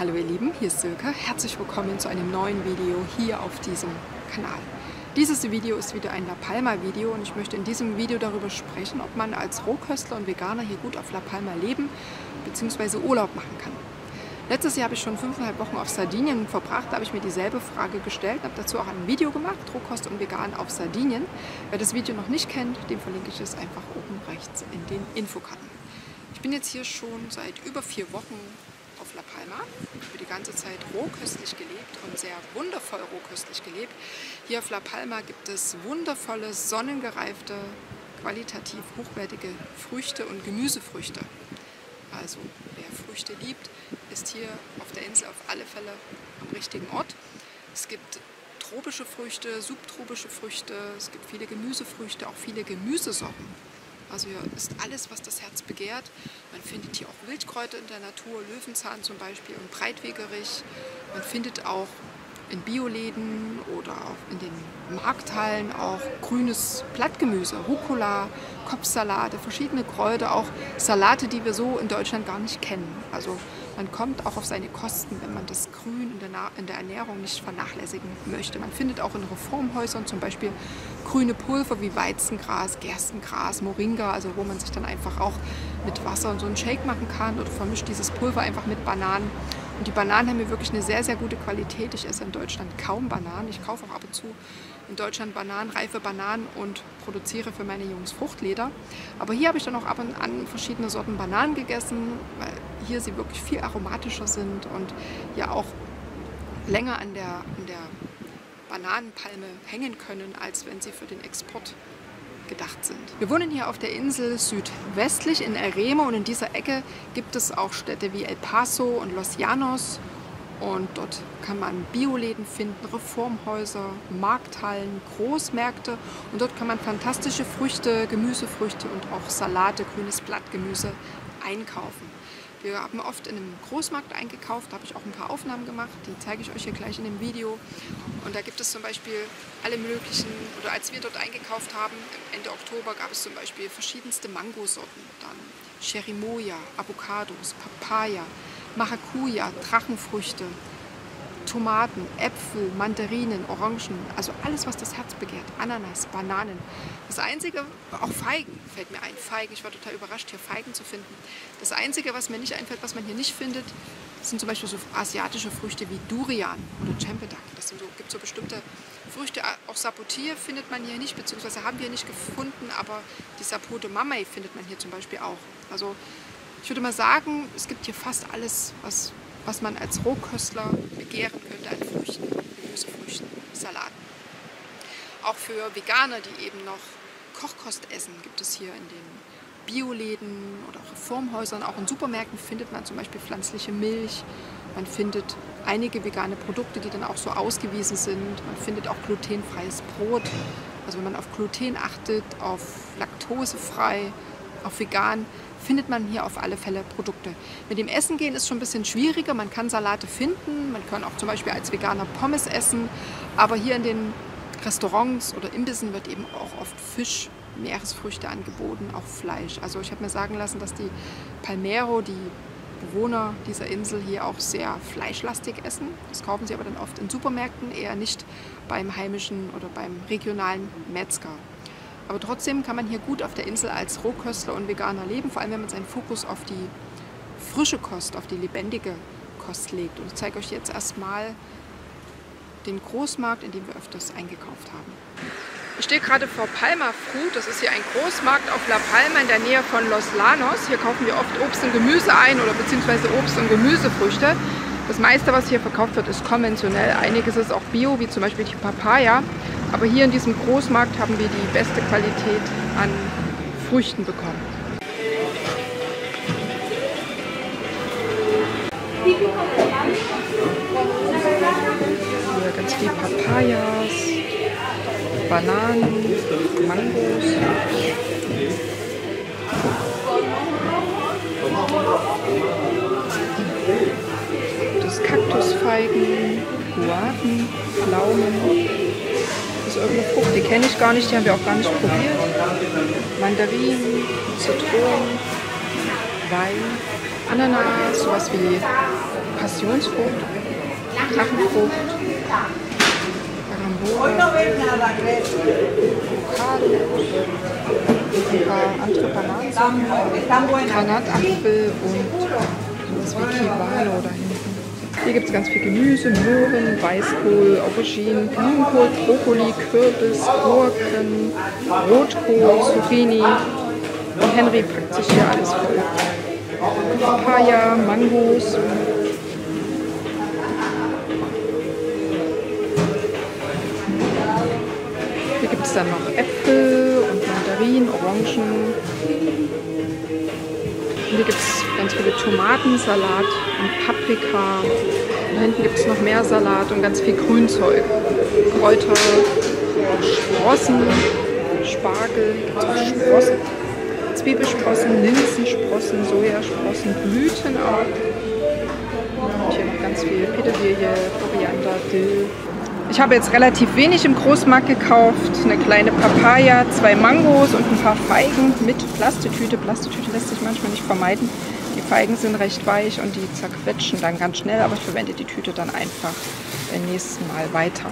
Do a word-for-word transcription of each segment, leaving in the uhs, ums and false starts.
Hallo ihr Lieben, hier ist Silke. Herzlich willkommen zu einem neuen Video hier auf diesem Kanal. Dieses Video ist wieder ein La Palma Video und ich möchte in diesem Video darüber sprechen, ob man als Rohköstler und Veganer hier gut auf La Palma leben bzw. Urlaub machen kann. Letztes Jahr habe ich schon fünfeinhalb Wochen auf Sardinien verbracht, da habe ich mir dieselbe Frage gestellt und habe dazu auch ein Video gemacht, Rohkost und Vegan auf Sardinien. Wer das Video noch nicht kennt, dem verlinke ich es einfach oben rechts in den Infokarten. Ich bin jetzt hier schon seit über vier Wochen auf La Palma. Ich habe die ganze Zeit rohköstlich gelebt und sehr wundervoll rohköstlich gelebt. Hier auf La Palma gibt es wundervolle, sonnengereifte, qualitativ hochwertige Früchte und Gemüsefrüchte. Also wer Früchte liebt, ist hier auf der Insel auf alle Fälle am richtigen Ort. Es gibt tropische Früchte, subtropische Früchte, es gibt viele Gemüsefrüchte, auch viele Gemüsesorten. Also hier ist alles, was das Herz begehrt. Man findet hier auch Wildkräuter in der Natur, Löwenzahn zum Beispiel und Breitwegerich. Man findet auch in Bioläden oder auch in den Markthallen auch grünes Blattgemüse, Rucola, Kopfsalate, verschiedene Kräuter, auch Salate, die wir so in Deutschland gar nicht kennen. Also man kommt auch auf seine Kosten, wenn man das Grün in der, in der Ernährung nicht vernachlässigen möchte. Man findet auch in Reformhäusern zum Beispiel grüne Pulver wie Weizengras, Gerstengras, Moringa, also wo man sich dann einfach auch mit Wasser und so einen Shake machen kann oder vermischt dieses Pulver einfach mit Bananen. Und die Bananen haben hier wirklich eine sehr, sehr gute Qualität. Ich esse in Deutschland kaum Bananen. Ich kaufe auch ab und zu in Deutschland Bananen, reife Bananen und produziere für meine Jungs Fruchtleder. Aber hier habe ich dann auch ab und an verschiedene Sorten Bananen gegessen, weil hier sie wirklich viel aromatischer sind und ja auch länger an der, an der Bananenpalme hängen können, als wenn sie für den Export gedacht sind. Wir wohnen hier auf der Insel südwestlich in El Remo und in dieser Ecke gibt es auch Städte wie El Paso und Los Llanos und dort kann man Bioläden finden, Reformhäuser, Markthallen, Großmärkte und dort kann man fantastische Früchte, Gemüsefrüchte und auch Salate, grünes Blattgemüse einkaufen. Wir haben oft in einem Großmarkt eingekauft, da habe ich auch ein paar Aufnahmen gemacht, die zeige ich euch hier gleich in dem Video. Und da gibt es zum Beispiel alle möglichen, oder als wir dort eingekauft haben, Ende Oktober gab es zum Beispiel verschiedenste Mangosorten, dann Cherimoya, Avocados, Papaya, Maracuja, Drachenfrüchte, Tomaten, Äpfel, Mandarinen, Orangen, also alles, was das Herz begehrt, Ananas, Bananen. Das Einzige, auch Feigen fällt mir ein, Feigen, ich war total überrascht, hier Feigen zu finden. Das Einzige, was mir nicht einfällt, was man hier nicht findet, sind zum Beispiel so asiatische Früchte wie Durian oder Cempedak. Das sind so, gibt so bestimmte Früchte, auch Sapotier findet man hier nicht, beziehungsweise haben wir nicht gefunden, aber die Sapote Mamey findet man hier zum Beispiel auch. Also ich würde mal sagen, es gibt hier fast alles, was was man als Rohköstler begehren könnte an Früchten, Gemüsefrüchten, Salaten. Auch für Veganer, die eben noch Kochkost essen, gibt es hier in den Bioläden oder auch Reformhäusern, auch in Supermärkten findet man zum Beispiel pflanzliche Milch. Man findet einige vegane Produkte, die dann auch so ausgewiesen sind. Man findet auch glutenfreies Brot. Also wenn man auf Gluten achtet, auf laktosefrei, auf vegan, findet man hier auf alle Fälle Produkte. Mit dem Essen gehen ist schon ein bisschen schwieriger. Man kann Salate finden, man kann auch zum Beispiel als Veganer Pommes essen, aber hier in den Restaurants oder Imbissen wird eben auch oft Fisch, Meeresfrüchte angeboten, auch Fleisch. Also ich habe mir sagen lassen, dass die Palmero, die Bewohner dieser Insel, hier auch sehr fleischlastig essen. Das kaufen sie aber dann oft in Supermärkten, eher nicht beim heimischen oder beim regionalen Metzger. Aber trotzdem kann man hier gut auf der Insel als Rohköstler und Veganer leben, vor allem wenn man seinen Fokus auf die frische Kost, auf die lebendige Kost legt. Und ich zeige euch jetzt erstmal den Großmarkt, in dem wir öfters eingekauft haben. Ich stehe gerade vor Palma Fruit, das ist hier ein Großmarkt auf La Palma in der Nähe von Los Llanos. Hier kaufen wir oft Obst und Gemüse ein oder beziehungsweise Obst und Gemüsefrüchte. Das meiste, was hier verkauft wird, ist konventionell. Einiges ist auch Bio, wie zum Beispiel die Papaya. Aber hier in diesem Großmarkt haben wir die beste Qualität an Früchten bekommen. Hier ganz viel Papayas, Bananen, Mangos. Das Kaktusfeigen, Guaven, Pflaumen. Das ist irgendeine Frucht, die kenne ich gar nicht, die haben wir auch gar nicht probiert. Mandarinen, Zitronen, Wein, Ananas, sowas wie Passionsfrucht, Drachenfrucht, Carambola, Avocado, ein paar andere Bananen, Granatapfel und sowas wie Kivalo da hinten. Hier gibt es ganz viel Gemüse, Möhren, Weißkohl, Auberginen, Blumenkohl, Brokkoli, Kürbis, Gurken, Rotkohl, Zucchini. Und Henry packt sich hier alles voll. Papaya, Mangos. Hier gibt es dann noch Äpfel und Mandarinen, Orangen. Und hier gibt es ganz viele Tomaten, Salat und Paprika. Und hinten gibt es noch mehr Salat und ganz viel Grünzeug. Kräuter, Sprossen, Spargel, hier gibt es auch Sprossen, Zwiebelsprossen, Linsensprossen, Sojasprossen, Blüten auch. Und hier noch ganz viel Petersilie, Koriander, Dill. Ich habe jetzt relativ wenig im Großmarkt gekauft. Eine kleine Papaya, zwei Mangos und ein paar Feigen mit Plastetüte. Plastetüte lässt sich manchmal nicht vermeiden. Die Feigen sind recht weich und die zerquetschen dann ganz schnell, aber ich verwende die Tüte dann einfach beim nächsten Mal weiter.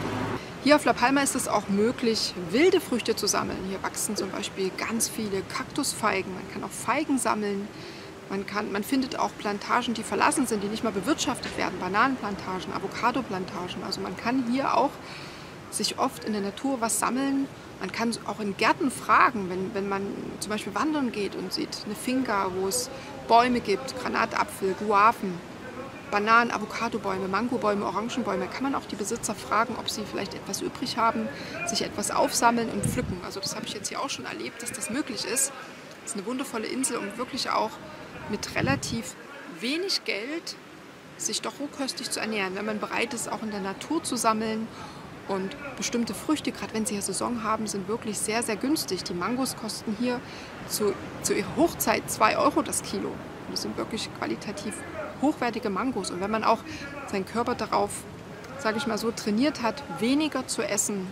Hier auf La Palma ist es auch möglich, wilde Früchte zu sammeln. Hier wachsen zum Beispiel ganz viele Kaktusfeigen. Man kann auch Feigen sammeln. Man, kann, man findet auch Plantagen, die verlassen sind, die nicht mehr bewirtschaftet werden. Bananenplantagen, Avocadoplantagen. Also man kann hier auch sich oft in der Natur was sammeln. Man kann auch in Gärten fragen, wenn, wenn man zum Beispiel wandern geht und sieht eine Finca, wo es Bäume gibt, Granatapfel, Guaven, Bananen, Avocadobäume, Mangobäume, Orangenbäume, kann man auch die Besitzer fragen, ob sie vielleicht etwas übrig haben, sich etwas aufsammeln und pflücken. Also das habe ich jetzt hier auch schon erlebt, dass das möglich ist. Es ist eine wundervolle Insel, um wirklich auch mit relativ wenig Geld sich doch rohköstlich zu ernähren, wenn man bereit ist, auch in der Natur zu sammeln. Und bestimmte Früchte, gerade wenn sie hier Saison haben, sind wirklich sehr, sehr günstig. Die Mangos kosten hier zu, zu ihrer Hochzeit zwei Euro das Kilo. Und das sind wirklich qualitativ hochwertige Mangos. Und wenn man auch seinen Körper darauf, sage ich mal so, trainiert hat, weniger zu essen,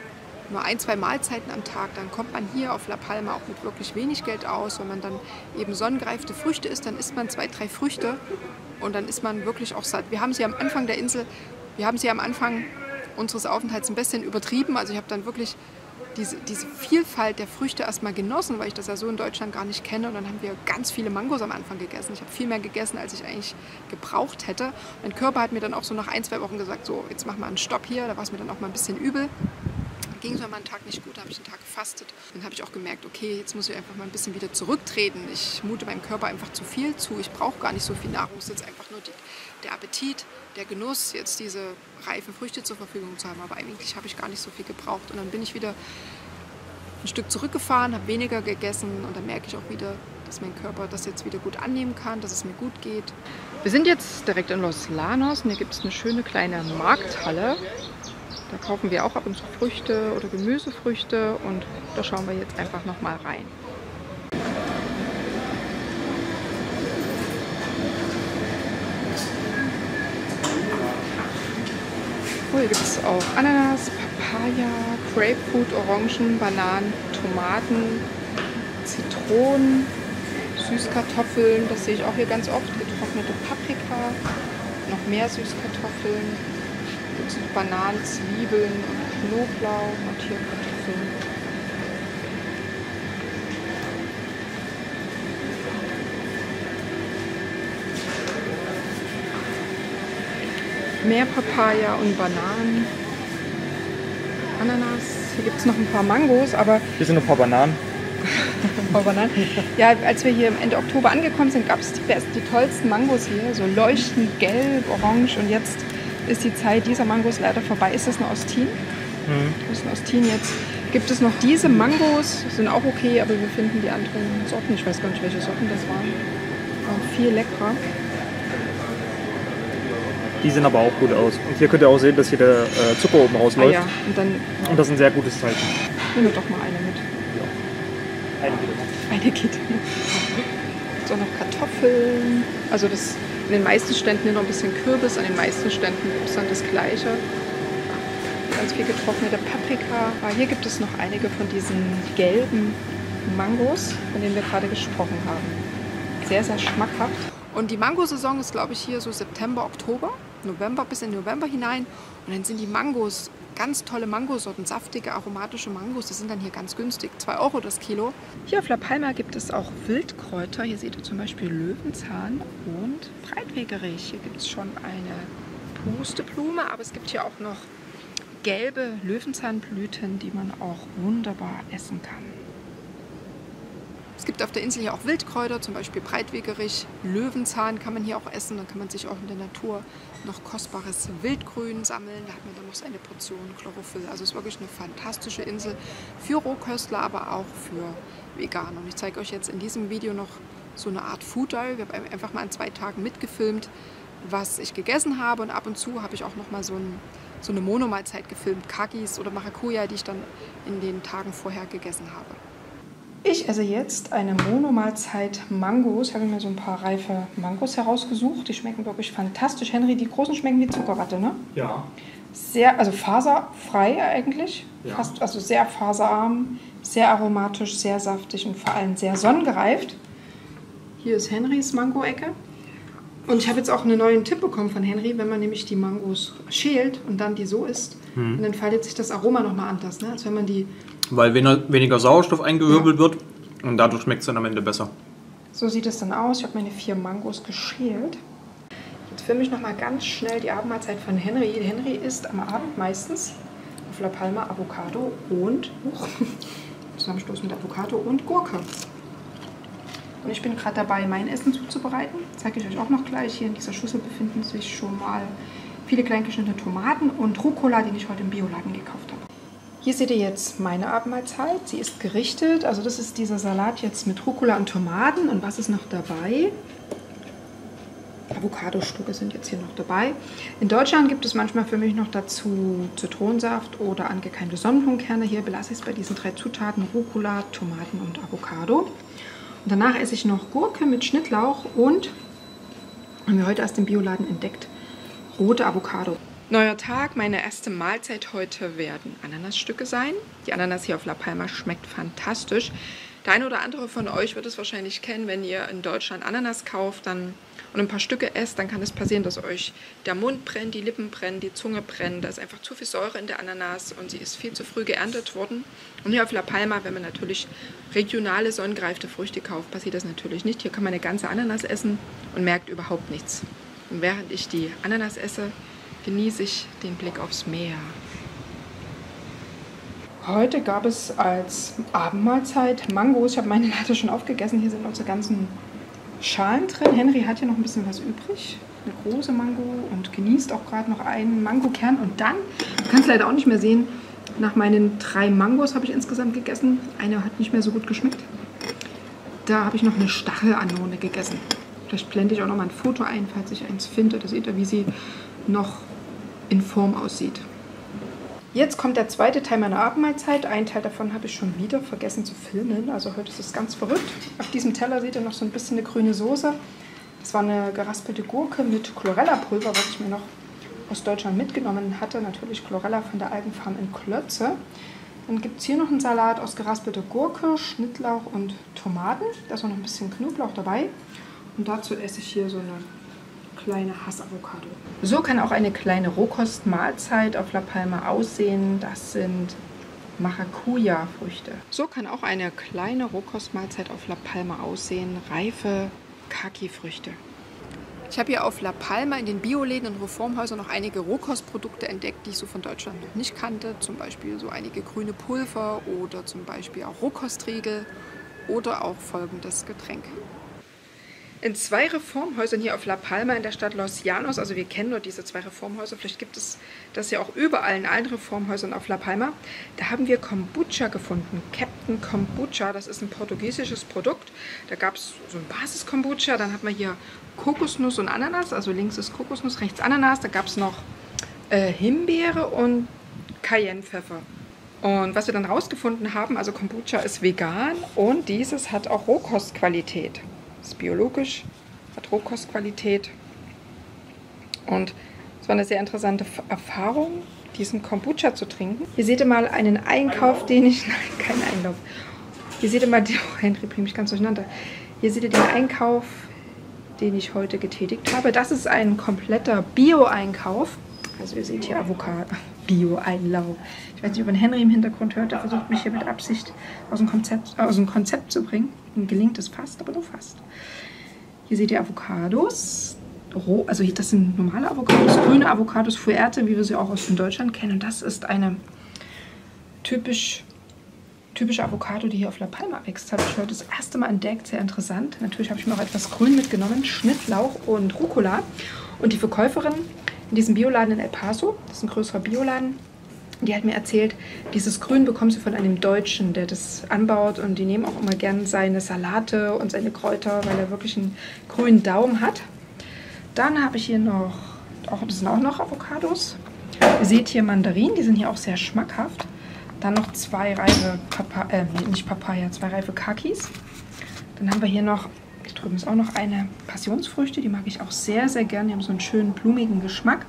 nur ein, zwei Mahlzeiten am Tag, dann kommt man hier auf La Palma auch mit wirklich wenig Geld aus. Wenn man dann eben sonnengereifte Früchte isst, dann isst man zwei, drei Früchte und dann ist man wirklich auch satt. Wir haben sie am Anfang der Insel, wir haben sie am Anfang unseres Aufenthalts ein bisschen übertrieben. Also ich habe dann wirklich diese, diese Vielfalt der Früchte erstmal genossen, weil ich das ja so in Deutschland gar nicht kenne. Und dann haben wir ganz viele Mangos am Anfang gegessen. Ich habe viel mehr gegessen, als ich eigentlich gebraucht hätte. Mein Körper hat mir dann auch so nach ein, zwei Wochen gesagt, so jetzt mach mal einen Stopp hier. Da war es mir dann auch mal ein bisschen übel. Ging es mir mal einen Tag nicht gut, da habe ich einen Tag gefastet. Dann habe ich auch gemerkt, okay, jetzt muss ich einfach mal ein bisschen wieder zurücktreten. Ich mute meinem Körper einfach zu viel zu. Ich brauche gar nicht so viel Nahrung. Es ist jetzt einfach nur die, der Appetit, der Genuss, jetzt diese reifen Früchte zur Verfügung zu haben. Aber eigentlich habe ich gar nicht so viel gebraucht. Und dann bin ich wieder ein Stück zurückgefahren, habe weniger gegessen und dann merke ich auch wieder, dass mein Körper das jetzt wieder gut annehmen kann, dass es mir gut geht. Wir sind jetzt direkt in Los Llanos und hier gibt es eine schöne kleine Markthalle. Da kaufen wir auch ab und zu Früchte oder Gemüsefrüchte und da schauen wir jetzt einfach noch mal rein. Oh, hier gibt es auch Ananas, Papaya, Grapefruit, Orangen, Bananen, Tomaten, Zitronen, Süßkartoffeln. Das sehe ich auch hier ganz oft. Getrocknete Paprika, noch mehr Süßkartoffeln. Hier sind Bananen, Zwiebeln und Knoblauch und hier Kartoffeln. Mehr Papaya und Bananen. Ananas. Hier gibt es noch ein paar Mangos, aber... Hier sind noch ein paar Bananen. ein paar Bananen. Ja, als wir hier Ende Oktober angekommen sind, gab es die besten, die tollsten Mangos hier. So leuchtend gelb, orange und jetzt ist die Zeit dieser Mangos leider vorbei. Ist das eine Ostin? Mhm. Das ist eine Ostin jetzt. Gibt es noch diese Mangos, sind auch okay, aber wir finden die anderen Sorten, ich weiß gar nicht, welche Sorten das waren, waren viel leckerer. Die sehen aber auch gut aus. Und hier könnt ihr auch sehen, dass hier der äh, Zucker oben rausläuft. Ah ja, und, dann, und das ist ein sehr gutes Zeichen. Nehmen wir doch mal eine mit. Ja. Eine geht immer. Eine geht immer. Gibt auch noch Kartoffeln. Also das, in den meisten Ständen hier noch ein bisschen Kürbis, an den meisten Ständen gibt es dann das Gleiche. Ganz viel getrocknete Paprika. Aber hier gibt es noch einige von diesen gelben Mangos, von denen wir gerade gesprochen haben. Sehr, sehr schmackhaft. Und die Mangosaison ist, glaube ich, hier so September, Oktober, November bis in November hinein. Und dann sind die Mangos, ganz tolle Mangosorten, saftige, aromatische Mangos, die sind dann hier ganz günstig, zwei Euro das Kilo. Hier auf La Palma gibt es auch Wildkräuter. Hier seht ihr zum Beispiel Löwenzahn und Breitwegerich. Hier gibt es schon eine Pusteblume, aber es gibt hier auch noch gelbe Löwenzahnblüten, die man auch wunderbar essen kann. Es gibt auf der Insel hier auch Wildkräuter, zum Beispiel Breitwegerich, Löwenzahn kann man hier auch essen. Dann kann man sich auch in der Natur noch kostbares Wildgrün sammeln. Da hat man dann noch seine Portion Chlorophyll. Also es ist wirklich eine fantastische Insel für Rohköstler, aber auch für Veganer. Und ich zeige euch jetzt in diesem Video noch so eine Art Food Diary. Wir haben einfach mal an zwei Tagen mitgefilmt, was ich gegessen habe. Und ab und zu habe ich auch noch mal so, ein, so eine Monomahlzeit gefilmt, Kakis oder Maracuja, die ich dann in den Tagen vorher gegessen habe. Ich esse jetzt eine Monomahlzeit Mangos. Ich habe mir so ein paar reife Mangos herausgesucht. Die schmecken wirklich fantastisch. Henry, die großen schmecken wie Zuckerwatte, ne? Ja. Sehr, also faserfrei eigentlich. Ja. Fast, also sehr faserarm, sehr aromatisch, sehr saftig und vor allem sehr sonnengereift. Hier ist Henrys Mango-Ecke. Und ich habe jetzt auch einen neuen Tipp bekommen von Henry, wenn man nämlich die Mangos schält und dann die so isst, hm. dann entfaltet sich das Aroma nochmal anders, ne? Als wenn man die... Weil weniger Sauerstoff eingewirbelt ja. wird und dadurch schmeckt es dann am Ende besser. So sieht es dann aus. Ich habe meine vier Mangos geschält. Jetzt filme ich nochmal ganz schnell die Abendmahlzeit von Henry. Henry isst am Abend meistens auf La Palma Avocado und uh, Zusammenstoß mit Avocado und Gurke. Und ich bin gerade dabei, mein Essen zuzubereiten. Das zeige ich euch auch noch gleich. Hier in dieser Schüssel befinden sich schon mal viele klein geschnittene Tomaten und Rucola, den ich heute im Bioladen gekauft habe. Hier seht ihr jetzt meine Abendmahlzeit. Sie ist gerichtet. Also das ist dieser Salat jetzt mit Rucola und Tomaten. Und was ist noch dabei? Avocadostücke sind jetzt hier noch dabei. In Deutschland gibt es manchmal für mich noch dazu Zitronensaft oder angekeimte Sonnenblumenkerne. Hier belasse ich es bei diesen drei Zutaten: Rucola, Tomaten und Avocado. Und danach esse ich noch Gurke mit Schnittlauch und, haben wir heute erst im Bioladen entdeckt, rote Avocado. Neuer Tag, meine erste Mahlzeit heute werden Ananasstücke sein. Die Ananas hier auf La Palma schmeckt fantastisch. Der eine oder andere von euch wird es wahrscheinlich kennen, wenn ihr in Deutschland Ananas kauft dann, und ein paar Stücke esst, dann kann es passieren, dass euch der Mund brennt, die Lippen brennen, die Zunge brennt. Da ist einfach zu viel Säure in der Ananas und sie ist viel zu früh geerntet worden. Und hier auf La Palma, wenn man natürlich regionale, sonnengereifte Früchte kauft, passiert das natürlich nicht. Hier kann man eine ganze Ananas essen und merkt überhaupt nichts. Und während ich die Ananas esse, genieße ich den Blick aufs Meer. Heute gab es als Abendmahlzeit Mangos. Ich habe meine leider schon aufgegessen. Hier sind unsere ganzen Schalen drin. Henry hat hier noch ein bisschen was übrig. Eine große Mango und genießt auch gerade noch einen Mangokern. Und dann, du kannst leider auch nicht mehr sehen, nach meinen drei Mangos habe ich insgesamt gegessen. Eine hat nicht mehr so gut geschmeckt. Da habe ich noch eine Stachelanone gegessen. Vielleicht blende ich auch noch mal ein Foto ein, falls ich eins finde. Da seht ihr, wie sie noch in Form aussieht. Jetzt kommt der zweite Teil meiner Abendmahlzeit. Einen Teil davon habe ich schon wieder vergessen zu filmen. Also heute ist es ganz verrückt. Auf diesem Teller seht ihr noch so ein bisschen eine grüne Soße. Das war eine geraspelte Gurke mit Chlorella-Pulver, was ich mir noch aus Deutschland mitgenommen hatte. Natürlich Chlorella von der Algenfarm in Klötze. Dann gibt es hier noch einen Salat aus geraspelter Gurke, Schnittlauch und Tomaten. Da ist auch noch ein bisschen Knoblauch dabei. Und dazu esse ich hier so eine kleine Hass-Avocado. So kann auch eine kleine Rohkostmahlzeit auf La Palma aussehen. Das sind Maracuja-Früchte. So kann auch eine kleine Rohkostmahlzeit auf La Palma aussehen. Reife Kaki-Früchte. Ich habe hier auf La Palma in den Bioläden und Reformhäusern noch einige Rohkostprodukte entdeckt, die ich so von Deutschland noch nicht kannte. Zum Beispiel so einige grüne Pulver oder zum Beispiel auch Rohkostriegel oder auch folgendes Getränk. In zwei Reformhäusern hier auf La Palma in der Stadt Los Llanos, also wir kennen nur diese zwei Reformhäuser, vielleicht gibt es das ja auch überall in allen Reformhäusern auf La Palma, da haben wir Kombucha gefunden. Captain Kombucha, das ist ein portugiesisches Produkt. Da gab es so ein Basis-Kombucha, dann hat man hier Kokosnuss und Ananas, also links ist Kokosnuss, rechts Ananas, da gab es noch äh, Himbeere und Cayennepfeffer. Und was wir dann rausgefunden haben, also Kombucha ist vegan und dieses hat auch Rohkostqualität. Ist biologisch, hat Rohkostqualität und es war eine sehr interessante Erfahrung, diesen Kombucha zu trinken. Hier seht ihr mal einen Einkauf, den ich, nein, kein Einlauf. Hier seht ihr mal, oh, Henry bringt mich ganz durcheinander. Hier seht ihr den Einkauf, den ich heute getätigt habe. Das ist ein kompletter Bio-Einkauf. Also ihr seht hier Avocado, Bio-Einlauf. Ich weiß nicht, ob man Henry im Hintergrund hört. Er versucht mich hier mit Absicht aus dem Konzept, aus dem Konzept zu bringen. Und gelingt es fast, aber nur fast. Hier seht ihr Avocados. Roh, also das sind normale Avocados, grüne Avocados, Fuerte, wie wir sie auch aus Deutschland kennen. Und das ist eine typisch, typische Avocado, die hier auf La Palma wächst. Habe ich heute das erste Mal entdeckt. Sehr interessant. Natürlich habe ich mir auch etwas Grün mitgenommen. Schnittlauch und Rucola. Und die Verkäuferin in diesem Bioladen in El Paso, das ist ein größerer Bioladen, die hat mir erzählt, dieses Grün bekommt sie von einem Deutschen, der das anbaut. Und die nehmen auch immer gern seine Salate und seine Kräuter, weil er wirklich einen grünen Daumen hat. Dann habe ich hier noch, auch, das sind auch noch Avocados. Ihr seht hier Mandarinen, die sind hier auch sehr schmackhaft. Dann noch zwei reife, Papa äh, nicht Papaya, zwei reife Kakis. Dann haben wir hier noch, hier drüben ist auch noch eine Passionsfrüchte, die mag ich auch sehr, sehr gern. Die haben so einen schönen blumigen Geschmack.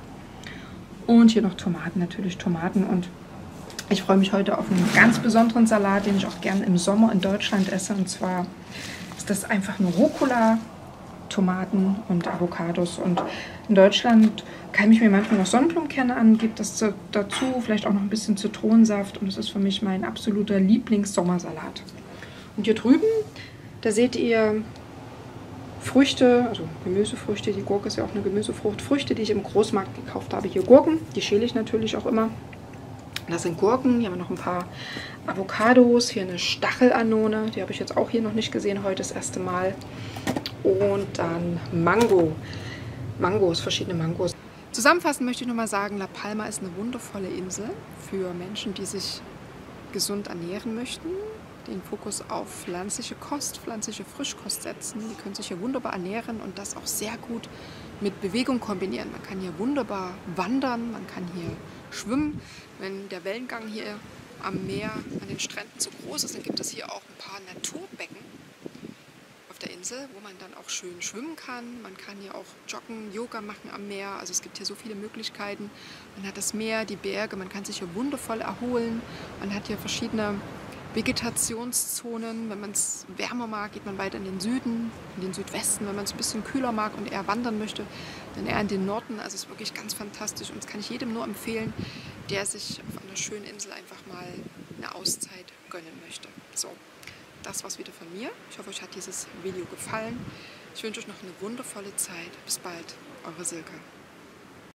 Und hier noch Tomaten, natürlich Tomaten. Und ich freue mich heute auf einen ganz besonderen Salat, den ich auch gern im Sommer in Deutschland esse. Und zwar ist das einfach nur Rucola, Tomaten und Avocados. Und in Deutschland keime ich mir manchmal noch Sonnenblumenkerne an, gebe das dazu, vielleicht auch noch ein bisschen Zitronensaft. Und das ist für mich mein absoluter Lieblings-Sommersalat. Und hier drüben, da seht ihr Früchte, also Gemüsefrüchte. Die Gurke ist ja auch eine Gemüsefrucht. Früchte, die ich im Großmarkt gekauft habe. Hier Gurken, die schäle ich natürlich auch immer. Das sind Gurken, hier haben wir noch ein paar Avocados, hier eine Stachelanone, die habe ich jetzt auch hier noch nicht gesehen, heute das erste Mal. Und dann Mango, Mangos, verschiedene Mangos. Zusammenfassend möchte ich nochmal sagen, La Palma ist eine wundervolle Insel für Menschen, die sich gesund ernähren möchten, den Fokus auf pflanzliche Kost, pflanzliche Frischkost setzen. Die können sich hier wunderbar ernähren und das auch sehr gut mit Bewegung kombinieren. Man kann hier wunderbar wandern, man kann hier schwimmen. Wenn der Wellengang hier am Meer, an den Stränden zu groß ist, dann gibt es hier auch ein paar Naturbecken auf der Insel, wo man dann auch schön schwimmen kann. Man kann hier auch joggen, Yoga machen am Meer. Also es gibt hier so viele Möglichkeiten. Man hat das Meer, die Berge, man kann sich hier wundervoll erholen. Man hat hier verschiedene Vegetationszonen. Wenn man es wärmer mag, geht man weiter in den Süden, in den Südwesten. Wenn man es ein bisschen kühler mag und eher wandern möchte, dann eher in den Norden. Also es ist wirklich ganz fantastisch und das kann ich jedem nur empfehlen, der sich auf einer schönen Insel einfach mal eine Auszeit gönnen möchte. So, das war's wieder von mir. Ich hoffe, euch hat dieses Video gefallen. Ich wünsche euch noch eine wundervolle Zeit. Bis bald, eure Silke.